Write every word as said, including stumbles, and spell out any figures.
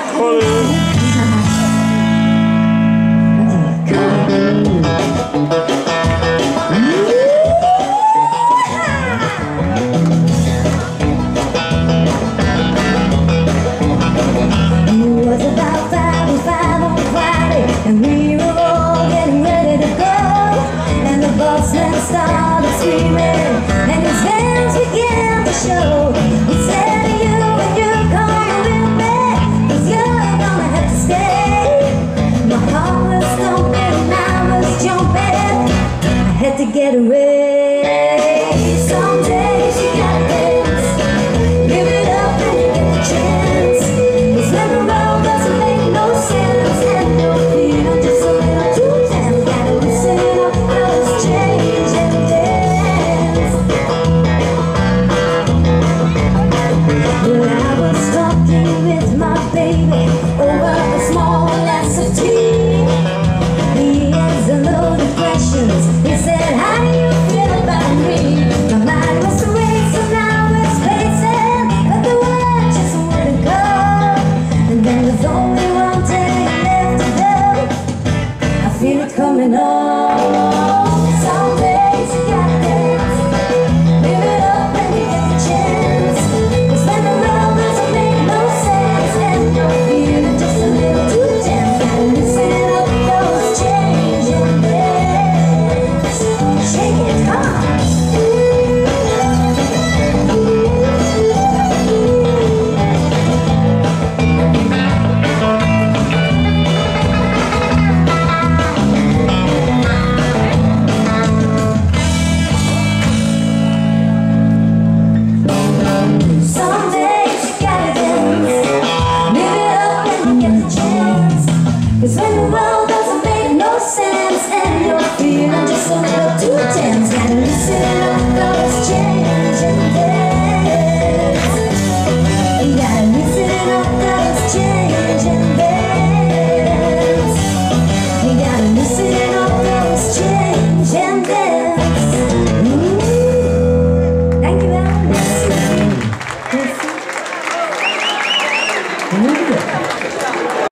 Started screaming, and his hands began to show. He said to you, when you're coming with me, 'cause you're gonna have to stay. My heart was thumping and I was jumping, I had to get away. Some days you gotta dance, give it up and you get the chance. 'Cause when the road doesn't make no sense and your feet are just a little too damn, gotta listen up, 'cause change and dance. When I was talking with my baby over a small glass of tea, he has a load of questions. He said, how do you feel about me? My mind was racing, I was pacing, but the word just wouldn't go. And then there's only one thing left to do. I feel it coming on. Some days you gotta dance, give it up and you get the chance. 'Cause when the road doesn't make no sense and you're feeling just a little too tense, gotta listen up, those change and dance. Shake it, come on. Some days you gotta dance, give it up and you get the chance. 'Cause when the world doesn't make no sense and you're feeling just a little too tense, gotta listen up, those change and dance. You gotta listen up, those change and dance.